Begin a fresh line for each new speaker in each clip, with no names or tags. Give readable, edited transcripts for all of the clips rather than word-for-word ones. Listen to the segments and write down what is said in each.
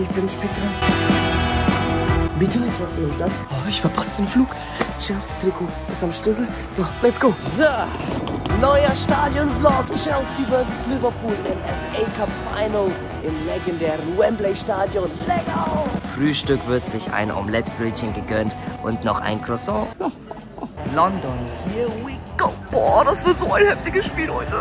Ich bin spät dran. Bitte, ich trotzdem im Stand. Oh, ich verpasse den Flug. Chelsea-Trikot ist am Stissel. So, let's go. So, neuer Stadion-Vlog. Chelsea vs. Liverpool im FA Cup Final im legendären Wembley-Stadion. Lego!
Frühstück wird sich ein Omelettbrötchen gegönnt und noch ein Croissant. London, here we go. Boah, das wird so ein heftiges Spiel heute.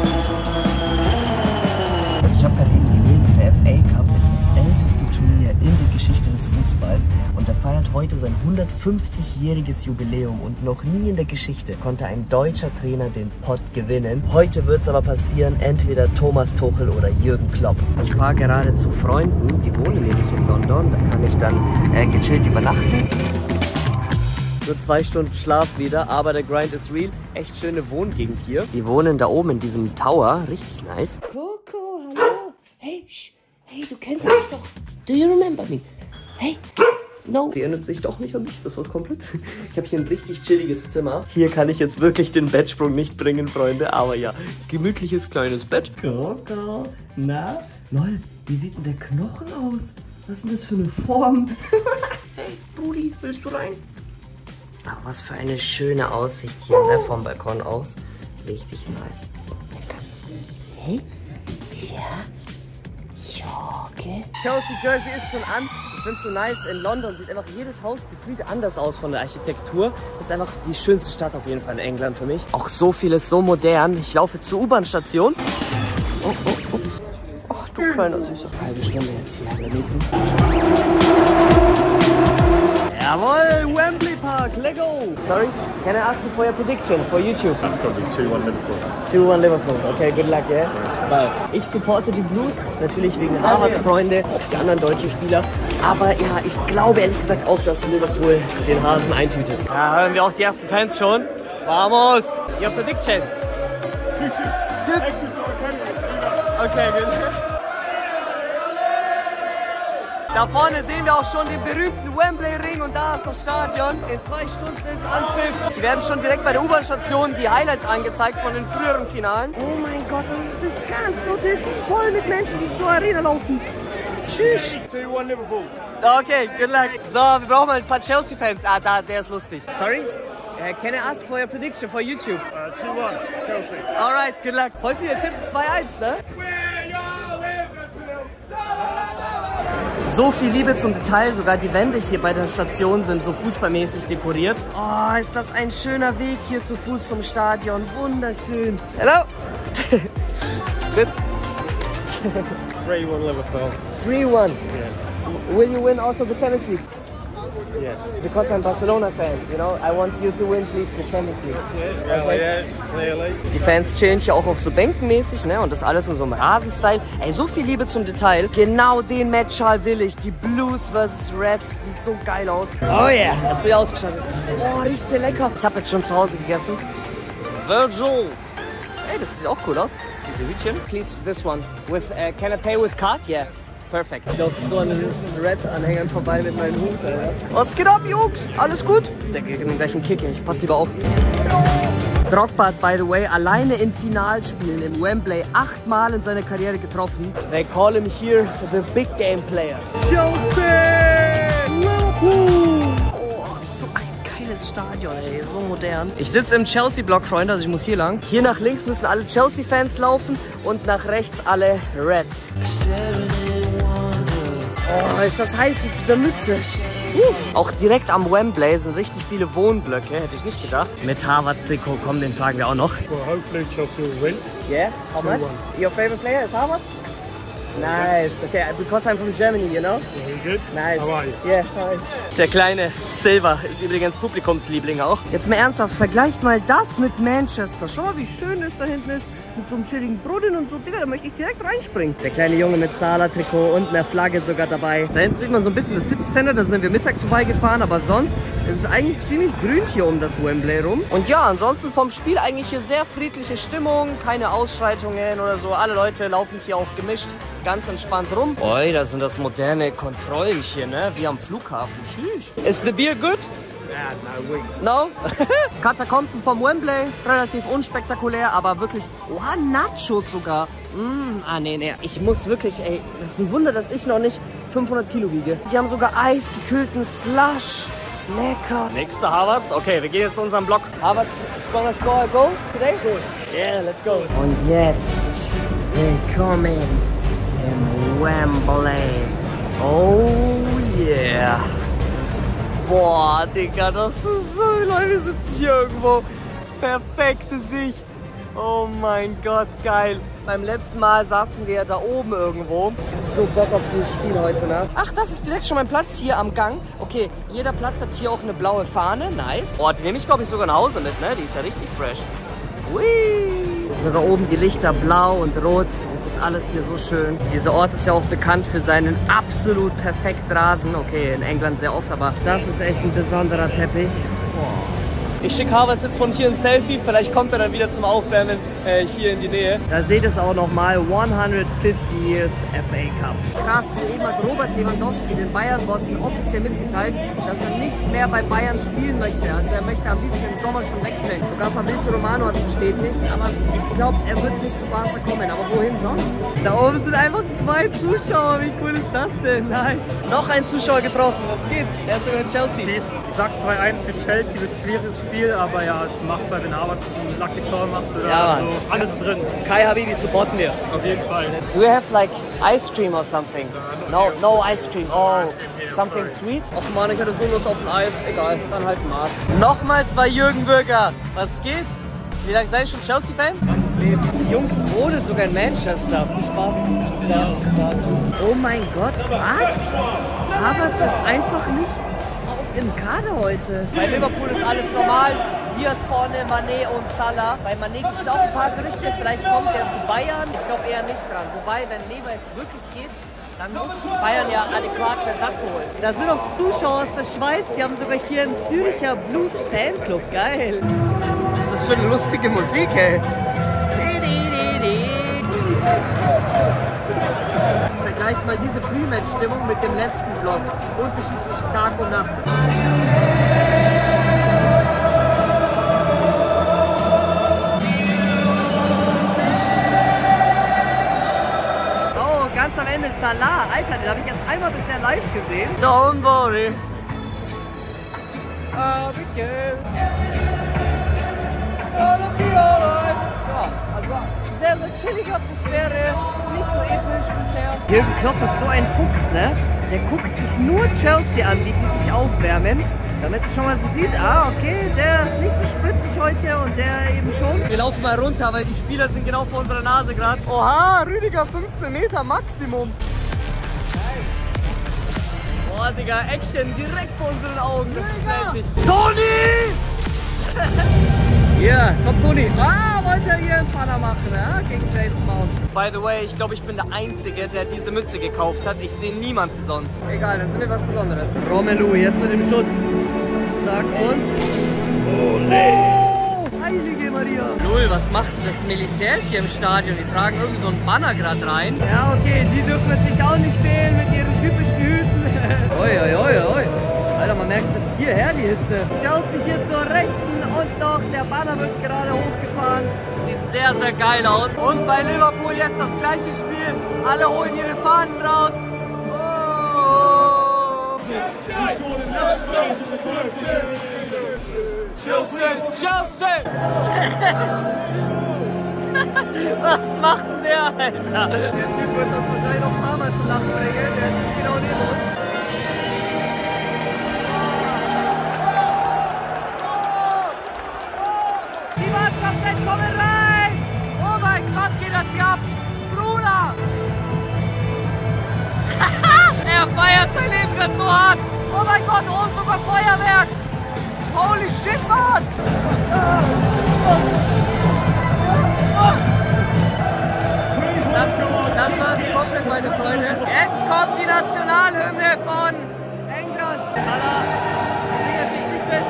Ich habe gerade eben gelesen, der FA Cup ist das älteste Turnier in der Geschichte des Fußballs und er feiert heute sein 150-jähriges Jubiläum und noch nie in der Geschichte konnte ein deutscher Trainer den Pott gewinnen. Heute wird es aber passieren, entweder Thomas Tuchel oder Jürgen Klopp. Ich fahre gerade zu Freunden, die wohnen nämlich in London, da kann ich dann gechillt übernachten. Nur 2 Stunden Schlaf wieder, aber der Grind ist real. Echt schöne Wohngegend hier. Die wohnen da oben in diesem Tower, richtig nice.
Coco, hallo. Hey, hey, du kennst mich doch. Do you remember me? Hey, no. Die erinnert sich doch nicht an mich, das war's komplett. Ich habe hier ein richtig chilliges Zimmer. Hier kann ich jetzt wirklich den Bettsprung nicht bringen, Freunde. Aber ja, gemütliches kleines Bett. Coco, na? Lol, wie sieht denn der Knochen aus? Was ist denn das für eine Form? Hey, Brudi, willst du rein? Ach, was für eine schöne Aussicht hier, ne, vom Balkon aus. Richtig nice. Hey? Ja? Okay. Chelsea Jersey ist schon an. Ich finde es so nice. In London sieht einfach jedes Haus gefühlt anders aus von der Architektur. Das ist einfach die schönste Stadt auf jeden Fall in England für mich. Auch so vieles so modern. Ich laufe jetzt zur U-Bahn-Station. Oh, oh, oh. Ach, du kleiner Süßer. Halbe Stunde jetzt hier in der Metro. Jawohl, Wembley Park, Lego! Sorry, can I ask you for your prediction for YouTube?
That's got to be 2-1 Liverpool.
2-1 Liverpool, okay, good luck, yeah? Bye. Ich supporte die Blues, natürlich wegen Harvards Freunde, die anderen deutschen Spieler. Aber ja, ich glaube ehrlich gesagt auch, dass Liverpool den Hasen eintütet. Ja, hören wir auch die ersten Fans schon. Vamos! Your prediction? 2-2. Okay, good. Da vorne sehen wir auch schon den berühmten Wembley-Ring und da ist das Stadion. In 2 Stunden ist Anpfiff. Die werden schon direkt bei der U-Bahn-Station die Highlights angezeigt von den früheren Finalen. Oh mein Gott, das ist das ganz Hotel voll mit Menschen, die zur Arena laufen. Tschüss.
2-1 Liverpool.
Okay, good luck. So, wir brauchen mal ein paar Chelsea-Fans. Ah, da, der ist lustig. Sorry? Can I ask for your prediction for YouTube?
2-1 Chelsea.
Alright, good luck. Heute wir tippen 2-1, ne? So viel Liebe zum Detail, sogar die Wände hier bei der Station sind so fußballmäßig dekoriert. Oh, ist das ein schöner Weg hier zu Fuß zum Stadion. Wunderschön. Hello.
3-1 Liverpool.
3-1. Yeah. Will you win also the Champions League?
Yes.
Because I'm Barcelona fan, you know, I want you to win, please, the Champions League.
Yeah, clearly.
Die Fans chillen hier auch auf so Bänken mäßig, ne? Und das alles in so einem Rasenstyle. Ey, so viel Liebe zum Detail. Genau den Matchschal will ich. Die Blues vs. Reds. Sieht so geil aus. Oh yeah, jetzt bin ich ausgestattet. Oh, riecht sehr lecker. Ich habe jetzt schon zu Hause gegessen. Virgil. Ey, das sieht auch cool aus. Diese Hütchen. Please, this one. With, can I pay with card? Yeah. Perfekt. Ich laufe so an den Reds-Anhängern vorbei mit meinem Hut. Was geht ab, Jungs? Alles gut? Der gibt mir gleich einen Kick. Ich pass lieber auf. Drogba hat, by the way, alleine in Finalspielen im Wembley 8-mal in seiner Karriere getroffen. They call him here the big game player. Chelsea! Liverpool! Oh, so ein geiles Stadion, ey. So modern. Ich sitze im Chelsea-Block, Freunde, also ich muss hier lang. Hier nach links müssen alle Chelsea-Fans laufen und nach rechts alle Reds. Oh, ist das heiß mit dieser Mütze. Auch direkt am Wembley sind richtig viele Wohnblöcke, hätte ich nicht gedacht. Mit Harvards Trikot, komm, den tragen wir auch noch.
Well, hopefully Chelsea will win.
Yeah, how much? Your favorite player is Harvard? Nice, okay, because I'm from Germany, you know?
Good.
Nice.
How are you?
Yeah, hi. Der kleine Silva ist übrigens Publikumsliebling auch. Jetzt mal ernsthaft, vergleicht mal das mit Manchester. Schau mal, wie schön es da hinten ist. Mit so einem chilligen Brunnen und so, Digga, da möchte ich direkt reinspringen. Der kleine Junge mit Salah-Trikot und einer Flagge sogar dabei. Da hinten sieht man so ein bisschen das City Center, da sind wir mittags vorbeigefahren, aber sonst ist es eigentlich ziemlich grün hier um das Wembley rum. Und ja, ansonsten vom Spiel eigentlich hier sehr friedliche Stimmung, keine Ausschreitungen oder so. Alle Leute laufen hier auch gemischt, ganz entspannt rum. Oi, das sind das moderne Kontrollen hier, ne? Wie am Flughafen. Tschüss. Is the beer good? No? Katakomben vom Wembley, relativ unspektakulär, aber wirklich, Nachos sogar. Nee. Ich muss wirklich, ey, das ist ein Wunder, dass ich noch nicht 500 Kilo wiege. Die haben sogar eisgekühlten Slush. Lecker.
Nächster Harvards. Okay, wir gehen jetzt zu unserem Block.
Harvards is gonna score a goal today?
Yeah, let's go.
Und jetzt willkommen im Wembley. Oh yeah. Boah, Digga, das ist so... Leute, wir sitzen hier irgendwo. Perfekte Sicht. Oh mein Gott, geil. Beim letzten Mal saßen wir da oben irgendwo. Ich hab so Bock auf dieses Spiel heute, ne? Ach, das ist direkt schon mein Platz hier am Gang. Okay, jeder Platz hat hier auch eine blaue Fahne. Nice. Boah, die nehme ich, glaube ich, sogar nach Hause mit, ne? Die ist ja richtig fresh. Ui. Sogar oben die Lichter blau und rot. Es ist alles hier so schön. Dieser Ort ist ja auch bekannt für seinen absolut perfekten Rasen. Okay, in England sehr oft, aber das ist echt ein besonderer Teppich. Boah. Ich schicke Harvards jetzt von hier ein Selfie, vielleicht kommt er dann wieder zum Aufwärmen hier in die Nähe. Da seht ihr es auch nochmal, 150 Years FA Cup. Krass, eben hat Robert Lewandowski, den Bayern-Bossen, offiziell mitgeteilt, dass er nicht mehr bei Bayern spielen möchte. Also er möchte am liebsten im Sommer schon wechseln. Sogar Fabrizio Romano hat es bestätigt, aber ich glaube, er wird nicht zu Barca kommen. Aber wohin sonst? Da oben sind einfach 2 Zuschauer, wie cool ist das denn? Nice. Noch ein Zuschauer getroffen, was geht? Der ist sogar in Chelsea.
Ich sag 2-1 für Chelsea, wird ein schwieriges Spiel, aber ja, es macht bei den Harvards ein Lucky Tor macht oder
ja,
so. Alles drin.
Kai Habibi supporten wir.
Auf jeden Fall.
Do you have like ice cream or something? No ice cream. Oh, something sweet? Och man, ich hatte so Lust auf ein Eis. Egal, dann halt ein Maß. Nochmal 2 Jürgen Bürger. Was geht? Wie lange seid ihr schon Chelsea-Fan? Die Jungs wohnen sogar in Manchester. Viel Spaß. Ciao. Oh mein Gott, was? Havertz ist einfach nicht im Kader heute. Bei Liverpool ist alles normal. Diaz vorne, Mané und Salah. Bei Mané gibt es auch ein paar Gerüchte. Vielleicht kommt er zu Bayern. Ich glaube eher nicht dran. Wobei, wenn Lever jetzt wirklich geht, dann muss Bayern ja adäquaten Ersatz holen. Da sind auch Zuschauer aus der Schweiz. Die haben sogar hier einen Züricher Blues-Fanclub. Geil. Was ist das für eine lustige Musik, ey? Vergleicht mal diese Pre-Match-Stimmung mit dem letzten Vlog. Unterschied zwischen Tag und Nacht. Oh, ganz am Ende Salah. Alter, den habe ich erst einmal bisher live gesehen. Don't worry. Abigail. Gonna be alright. Ja, also sehr, sehr chillige Atmosphäre. Nicht so episch bisher. Jürgen Klopp ist so ein Fuchs, ne? Der guckt sich nur Chelsea an, wie die sich aufwärmen. Damit er schon mal so sieht, okay, der ist nicht so spritzig heute und der eben schon. Wir laufen mal runter, weil die Spieler sind genau vor unserer Nase gerade. Oha, Rüdiger, 15 Meter Maximum. Boah, Digga, Action direkt vor unseren Augen. Das ist mächtig. Toni! Hier, komm Toni. Wollte er hier einen Panner machen, ja? Gegen Jason Mount. By the way, ich glaube, ich bin der Einzige, der diese Mütze gekauft hat. Ich sehe niemanden sonst. Egal, dann sind wir was Besonderes. Romelu, jetzt mit dem Schuss. Zack und... Oh, heilige Maria. Null, was macht das Militär hier im Stadion? Die tragen irgend so einen Banner gerade rein. Ja, okay, die dürfen natürlich auch nicht fehlen mit ihren typischen Hüten. Oi. Alter, man merkt bis hierher die Hitze. Chelsea hier zur Rechten und noch der Banner wird gerade hochgefahren. Sieht sehr, sehr geil aus. Und bei Liverpool jetzt das gleiche Spiel. Alle holen ihre Fahnen raus. Oh. Chelsea! Was macht denn der, Alter? Der Typ wird uns wahrscheinlich noch ein paar Mal zu lachen bringen. Der ist genau neben uns. Kommen rein! Oh mein Gott, geht das hier ab! Bruder! Er feiert sein Leben gerade so hart! Oh mein Gott, oh, sogar Feuerwerk! Holy shit, Mann! Das war's komplett, meine Freunde. Jetzt kommt die Nationalhymne von England. Salah, singt natürlich nicht mit.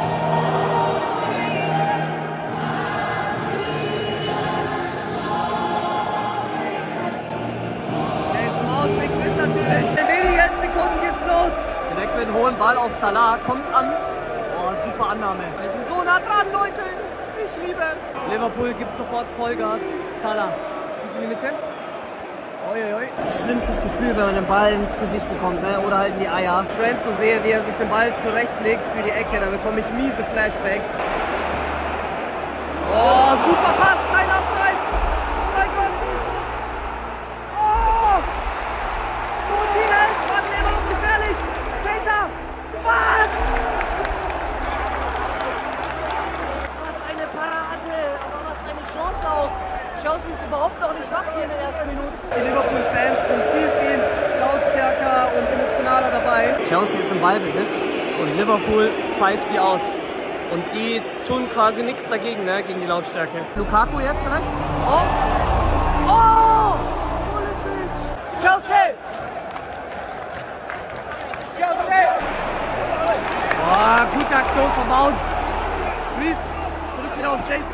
In wenigen Sekunden geht's los. Direkt mit einem hohen Ball auf Salah. Kommt an. Oh, super Annahme. Wir sind so nah dran, Leute. Ich liebe es. Liverpool gibt sofort Vollgas. Salah zieht in die Mitte. Uiuiui. Schlimmstes Gefühl, wenn man den Ball ins Gesicht bekommt, ne? Oder halt in die Eier. Trent so sehe, wie er sich den Ball zurechtlegt für die Ecke, dann bekomme ich miese Flashbacks. Oh, super Pass, kein Abseits. Oh mein Gott. Oh! Mutin hält, warte, der war gefährlich. Peter! Was? Was eine Parade, aber was eine Chance auch. Chelsea ist überhaupt noch nicht wach hier in den ersten Minuten. Die Liverpool-Fans sind viel lautstärker und emotionaler dabei. Chelsea ist im Ballbesitz und Liverpool pfeift die aus. Und die tun quasi nichts dagegen, ne, gegen die Lautstärke. Lukaku jetzt vielleicht? Oh! Oh! Pulisic! Chelsea! Chelsea! Oh, gute Aktion von Mount. Reece, zurück wieder auf Jason.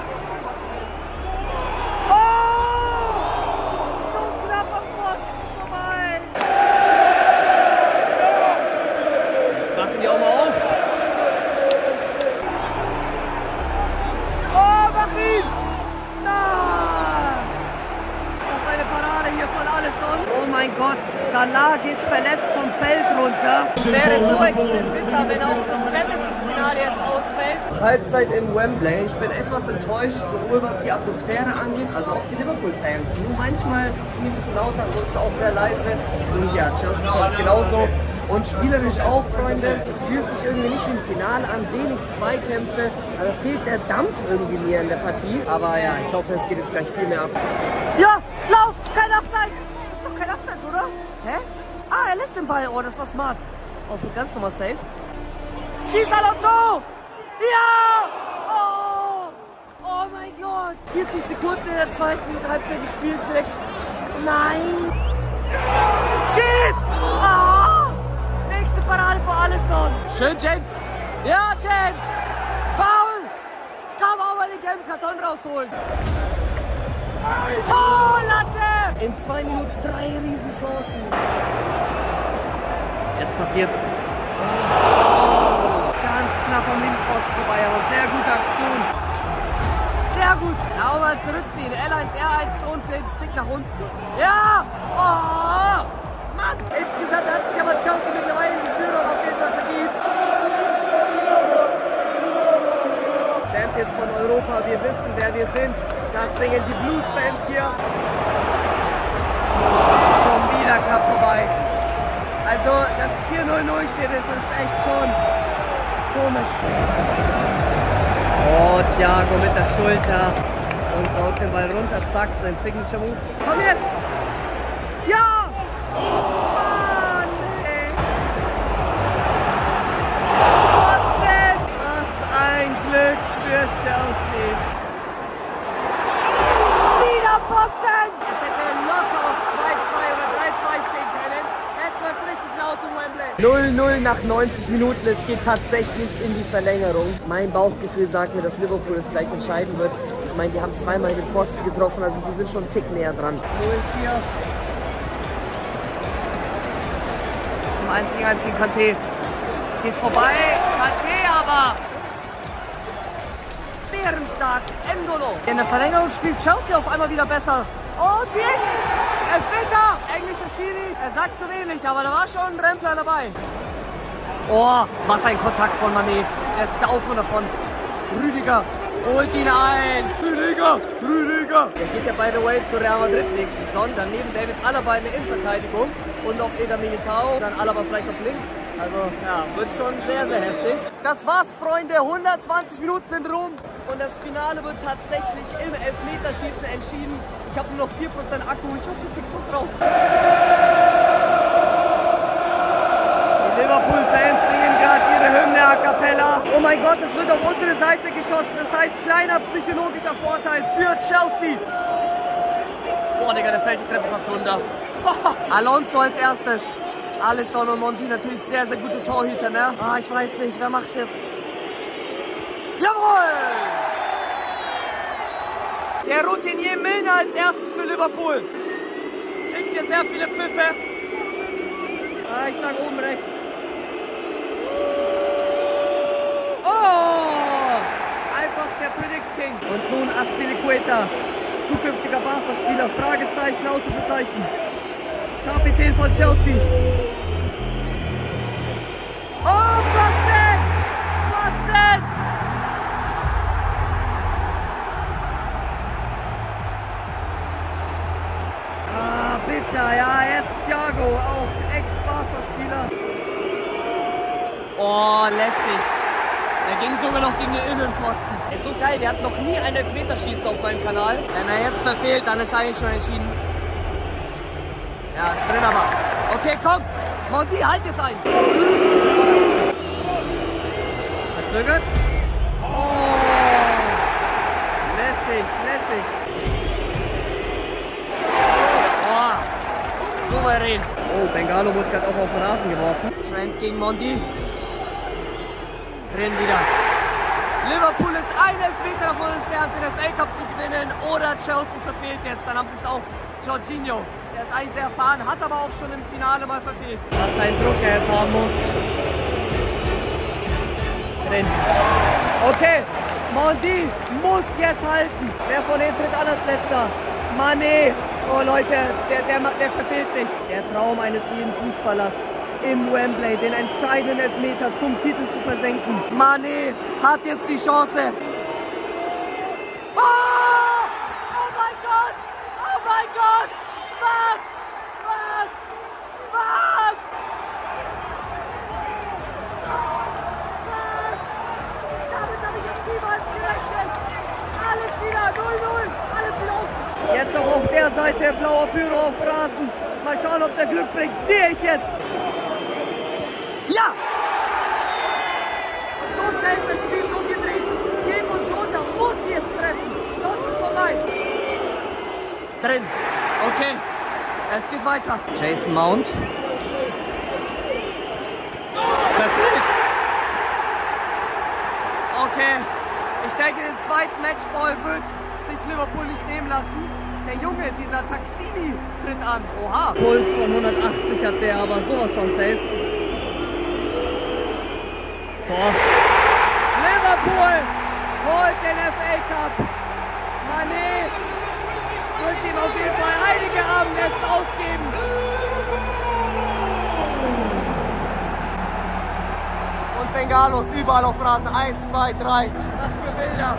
Salah geht verletzt vom Feld runter. Wäre so extrem bitter, wenn auch das Champions League-Finale jetzt ausfällt. Halbzeit in Wembley. Ich bin etwas enttäuscht, sowohl was die Atmosphäre angeht, also auch die Liverpool-Fans. Nur manchmal sind die ein bisschen lauter, ansonsten auch sehr leise. Und ja, Chelsea-Fans genauso. Und spielerisch auch, Freunde. Es fühlt sich irgendwie nicht wie ein Finale an, wenig Zweikämpfe. Also fehlt der Dampf irgendwie mir in der Partie. Aber ja, ich hoffe, es geht jetzt gleich viel mehr ab. Ja, lauf! Kein Abseits! Ist doch kein Abseits, oder? Hä? Ah, er lässt den Ball. Oh, das war smart. Oh, für ganz normal safe. Schieß Alonso! Ja! Oh! Oh mein Gott! 40 Sekunden in der zweiten Halbzeit gespielt direkt. Nein! Schieß! Ah! Nächste Parade für Alisson. Schön, James. Ja, James! Foul! Komm, auch mal den gelben Karton rausholen. Oh, Latte! In 2 Minuten 3 Riesenchancen. Jetzt passiert's. Oh, ganz knapp am Lindenpfosten vorbei, aber sehr gute Aktion. Sehr gut. Ja, auch mal zurückziehen. L1, R1 und den Stick nach unten. Ja! Oh! Mann! Insgesamt hat sich aber Chelsea mittlerweile die Führung auf jeden Fall verdient. Champions von Europa, wir wissen, wer wir sind. Das singen die Blues-Fans hier. Schon wieder knapp vorbei. Also, dass es hier 0-0 steht, das ist echt schon komisch. Oh, Thiago mit der Schulter und saugt den Ball runter. Zack, sein Signature-Move. Komm jetzt! Ja! Mann, ey! Was denn? Was ein Glück für Chelsea. Posten! Es hätte locker auf 2-2 oder 3-2 stehen können. Jetzt wird es richtig laut in Wembley. 0-0 nach 90 Minuten. Es geht tatsächlich in die Verlängerung. Mein Bauchgefühl sagt mir, dass Liverpool es gleich entscheiden wird. Ich meine, die haben zweimal den Pfosten getroffen, also die sind schon einen Tick näher dran. Luis Diaz. 1 gegen 1 gegen Kanté. Geht vorbei. Kanté aber. Bärenstark, N'Golo. In der Verlängerung spielt Chelsea auf einmal wieder besser. Oh, sehe ich! Elfmeter! Englischer Schiri. Er sagt zu wenig, aber da war schon ein Rempler dabei. Oh, was ein Kontakt von Mané. Jetzt ist der Aufruhr davon. Rüdiger holt ihn ein. Rüdiger! Der geht ja, by the way, zu Real Madrid nächste Saison. Dann neben David Alaba in der Innenverteidigung und noch Eder Militao. Dann Alaba vielleicht auf links. Also, ja, wird schon sehr heftig. Das war's, Freunde. 120 Minuten sind rum. Und das Finale wird tatsächlich im Elfmeterschießen entschieden. Ich habe nur noch 4% Akku. Ich hoffe, du kriegst noch drauf. Die Liverpool-Fans singen gerade ihre Hymne a cappella. Oh mein Gott, es wird auf unsere Seite geschossen. Das heißt, kleiner psychologischer Vorteil für Chelsea. Boah, Digga, der fällt die Treppe fast runter. Alonso als erstes. Alisson und Mondi natürlich sehr gute Torhüter, ne? Ah, ich weiß nicht, wer macht's jetzt? Jawohl! Der Routinier Milner als erstes für Liverpool. Kriegt hier sehr viele Pfiffe. Ah, ich sag oben rechts. Oh! Einfach der Predict King. Und nun Azpilicueta zukünftiger Barca-Spieler, Fragezeichen, Ausrufezeichen. Kapitän von Chelsea. Oh, was denn? Was denn? Ah, bitter, ja, jetzt Thiago, auch Ex-Barca-Spieler. Oh, lässig. Der ging sogar noch gegen den Innenpfosten. Ist so geil, wir hatten noch nie einen Elfmeterschießen auf meinem Kanal. Wenn er jetzt verfehlt, dann ist eigentlich schon entschieden. Ja, ist drin aber. Okay, komm. Mondi, halt jetzt ein. Verzögert. Oh. Lässig, lässig. Oh. Souverän. Oh, Bengalo wurde gerade auch auf den Rasen geworfen. Trent gegen Mondi. Drin wieder. Liverpool ist ein Elfmeter davon entfernt, den FA Cup zu gewinnen. Oder Chelsea verfehlt jetzt. Dann haben sie es auch. Jorginho. Der ist eigentlich sehr erfahren, hat aber auch schon im Finale mal verfehlt. Was ein Druck er jetzt haben muss. Drin. Okay, Mondi muss jetzt halten. Wer von denen tritt an als letzter? Mané. Oh Leute, der verfehlt nicht. Der Traum eines jeden Fußballers im Wembley, den entscheidenden Elfmeter zum Titel zu versenken. Mané hat jetzt die Chance. Oh! Oh mein Gott! Oh mein Gott! Was? Was? Was? Was? Damit habe ich jetzt niemals gerechnet. Alles wieder 0-0. Alles wieder offen. Jetzt auch auf der Seite blauer Pyro auf Rasen. Mal schauen, ob der Glück bringt. Sehe ich jetzt. Ja! So schnell ist das Spiel so gedreht. Diego Jota muss jetzt treffen. Sonst ist vorbei. Drin. Okay. Es geht weiter. Jason Mount. Verfehlt. Okay. Ich denke, den zweiten Matchball wird sich Liverpool nicht nehmen lassen. Der Junge, dieser Taxini, tritt an. Oha. Puls von 180 hat der, aber sowas von safe. Tor. Liverpool holt den FA Cup. Mané wird ihm auf jeden Fall einige Abendessen ausgeben. Und Bengalos überall auf Rasen. 1, 2, 3. Was für Bilder.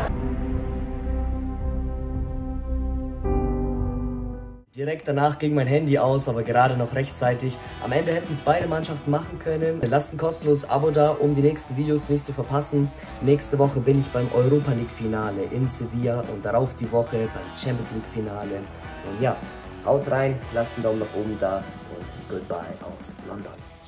Direkt danach ging mein Handy aus, aber gerade noch rechtzeitig. Am Ende hätten es beide Mannschaften machen können. Lasst ein kostenloses Abo da, um die nächsten Videos nicht zu verpassen. Nächste Woche bin ich beim Europa League Finale in Sevilla und darauf die Woche beim Champions League Finale. Und ja, haut rein, lasst einen Daumen nach oben da und goodbye aus London.